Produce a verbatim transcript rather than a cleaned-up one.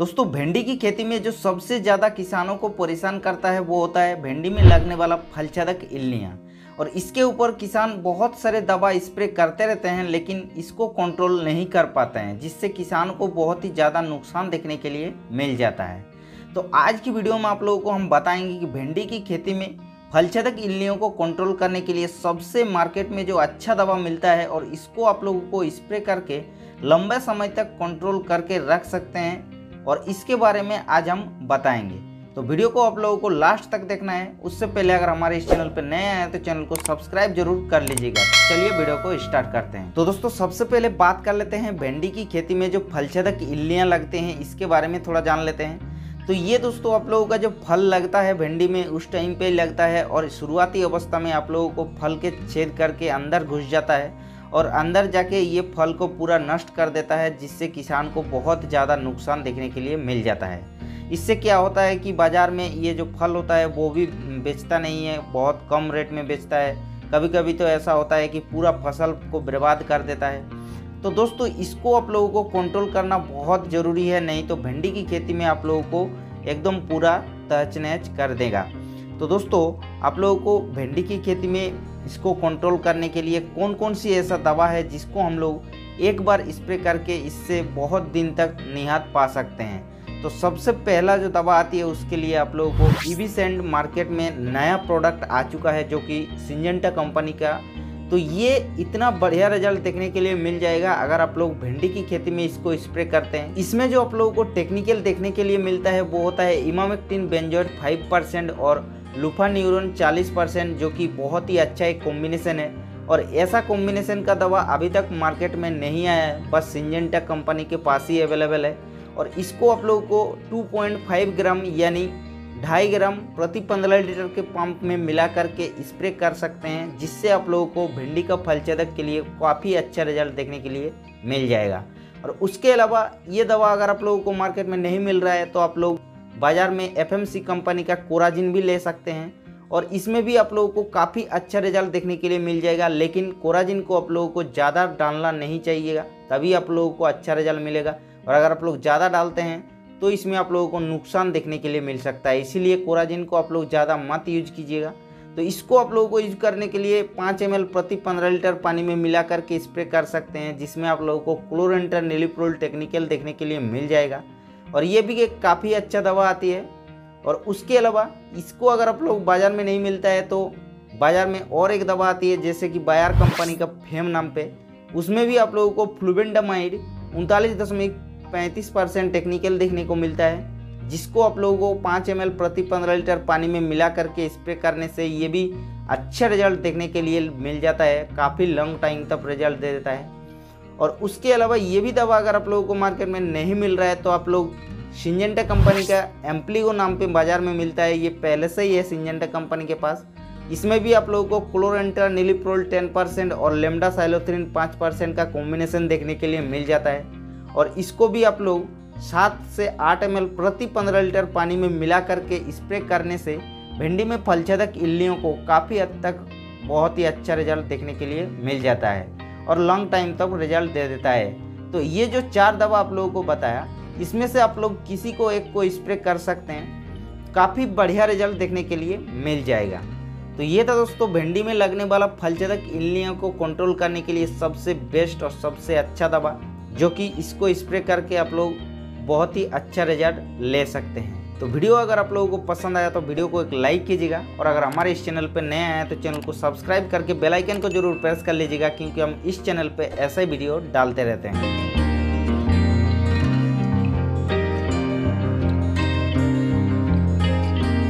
दोस्तों भिंडी की खेती में जो सबसे ज़्यादा किसानों को परेशान करता है वो होता है भिंडी में लगने वाला फलछदक इल्लियाँ। और इसके ऊपर किसान बहुत सारे दवा स्प्रे करते रहते हैं लेकिन इसको कंट्रोल नहीं कर पाते हैं, जिससे किसान को बहुत ही ज़्यादा नुकसान देखने के लिए मिल जाता है। तो आज की वीडियो में आप लोगों को हम बताएंगे कि भिंडी की खेती में फलछदक इल्लियों को कंट्रोल करने के लिए सबसे मार्केट में जो अच्छा दवा मिलता है और इसको आप लोगों को स्प्रे करके लंबे समय तक कंट्रोल करके रख सकते हैं, और इसके बारे में आज हम बताएंगे। तो वीडियो को आप लोगों को लास्ट तक देखना है। उससे पहले अगर हमारे इस चैनल पर नए आए हैं तो चैनल को सब्सक्राइब जरूर कर लीजिएगा। चलिए वीडियो को स्टार्ट करते हैं। तो दोस्तों सबसे पहले बात कर लेते हैं भिंडी की खेती में जो फलछदक इल्लियाँ लगते हैं इसके बारे में थोड़ा जान लेते हैं। तो ये दोस्तों आप लोगों का जो फल लगता है भिंडी में उस टाइम पे लगता है, और शुरुआती अवस्था में आप लोगों को फल के छेद करके अंदर घुस जाता है और अंदर जाके ये फल को पूरा नष्ट कर देता है, जिससे किसान को बहुत ज़्यादा नुकसान देखने के लिए मिल जाता है। इससे क्या होता है कि बाज़ार में ये जो फल होता है वो भी बेचता नहीं है, बहुत कम रेट में बेचता है। कभी कभी तो ऐसा होता है कि पूरा फसल को बर्बाद कर देता है। तो दोस्तों इसको आप लोगों को कंट्रोल करना बहुत ज़रूरी है, नहीं तो भिंडी की खेती में आप लोगों को एकदम पूरा तहस नहस कर देगा। तो दोस्तों आप लोगों को भिंडी की खेती में इसको कंट्रोल करने के लिए कौन कौन सी ऐसा दवा है जिसको हम लोग एक बार स्प्रे करके इससे बहुत दिन तक निहात पा सकते हैं। तो सबसे पहला जो दवा आती है उसके लिए आप लोगों को इविसेंट मार्केट में नया प्रोडक्ट आ चुका है जो कि सिंजेंटा कंपनी का। तो ये इतना बढ़िया रिजल्ट देखने के लिए मिल जाएगा अगर आप लोग भिंडी की खेती में इसको स्प्रे करते हैं। इसमें जो आप लोगों को टेक्निकल देखने के लिए मिलता है वो होता है इमामेक्टिन बेंजोएट फाइव परसेंट और लुफान्यूरोन चालीस परसेंट, जो कि बहुत ही अच्छा एक कॉम्बिनेशन है। और ऐसा कॉम्बिनेशन का दवा अभी तक मार्केट में नहीं आया है, बस सिंजेंटा कंपनी के पास ही अवेलेबल है। और इसको आप लोगों को टू पॉइंट फाइव ग्राम यानी ढाई ग्राम प्रति पंद्रह लीटर के पंप में मिला करके स्प्रे कर सकते हैं, जिससे आप लोगों को भिंडी का फलछदक के लिए काफ़ी अच्छा रिजल्ट देखने के लिए मिल जाएगा। और उसके अलावा ये दवा अगर आप लोगों को मार्केट में नहीं मिल रहा है तो आप लोग बाज़ार में एफएमसी कंपनी का कोराजिन भी ले सकते हैं, और इसमें भी आप लोगों को काफ़ी अच्छा रिजल्ट देखने के लिए मिल जाएगा। लेकिन कोराजिन को आप लोगों को ज़्यादा डालना नहीं चाहिएगा, तभी आप लोगों को अच्छा रिजल्ट मिलेगा। और अगर आप लोग ज़्यादा डालते हैं तो इसमें आप लोगों को नुकसान देखने के लिए मिल सकता है, इसीलिए कोराजिन को आप लोग ज़्यादा मत यूज कीजिएगा। तो इसको आप लोगों को यूज करने के लिए पाँच एम एल प्रति पंद्रह लीटर पानी में मिला करके स्प्रे कर सकते हैं, जिसमें आप लोगों को क्लोरेंट्रानिलिप्रोल टेक्निकल देखने के लिए मिल जाएगा। और ये भी एक काफ़ी अच्छा दवा आती है। और उसके अलावा इसको अगर आप लोग बाज़ार में नहीं मिलता है तो बाज़ार में और एक दवा आती है जैसे कि बायर कंपनी का फेम नाम पे, उसमें भी आप लोगों को फ्लुबेंडामाइड उनतालीस दशमलव पैंतीस परसेंट टेक्निकल देखने को मिलता है, जिसको आप लोगों को पाँच एम एल प्रति पंद्रह लीटर पानी में मिला करके स्प्रे करने से ये भी अच्छा रिजल्ट देखने के लिए मिल जाता है, काफ़ी लॉन्ग टाइम तक रिजल्ट दे देता है। और उसके अलावा ये भी दवा अगर आप लोगों को मार्केट में नहीं मिल रहा है तो आप लोग सिंजेंटा कंपनी का एम्प्लीगो नाम पे बाज़ार में मिलता है, ये पहले से ही है सिंजेंटा कंपनी के पास। इसमें भी आप लोगों को क्लोरेंट्रानिलिप्रोल टेन परसेंट और लेमडासाइलोथ्रिन पाँच परसेंट का कॉम्बिनेशन देखने के लिए मिल जाता है। और इसको भी आप लोग सात से आठ एम एल प्रति पंद्रह लीटर पानी में मिला करके स्प्रे करने से भिंडी में फलछदक इल्लियों को काफ़ी हद तक बहुत ही अच्छा रिजल्ट देखने के लिए मिल जाता है और लॉन्ग टाइम तक रिजल्ट दे देता है। तो ये जो चार दवा आप लोगों को बताया, इसमें से आप लोग किसी को एक को स्प्रे कर सकते हैं, काफ़ी बढ़िया रिजल्ट देखने के लिए मिल जाएगा। तो ये था दोस्तों भिंडी में लगने वाला फलछदक इल्लियों को कंट्रोल करने के लिए सबसे बेस्ट और सबसे अच्छा दवा, जो कि इसको स्प्रे करके आप लोग बहुत ही अच्छा रिजल्ट ले सकते हैं। तो वीडियो अगर आप लोगों को पसंद आया तो वीडियो को एक लाइक कीजिएगा, और अगर हमारे इस चैनल पर नए आए हैं तो चैनल को सब्सक्राइब करके बेल आइकन को जरूर प्रेस कर लीजिएगा, क्योंकि हम इस चैनल पे ऐसे वीडियो डालते रहते हैं।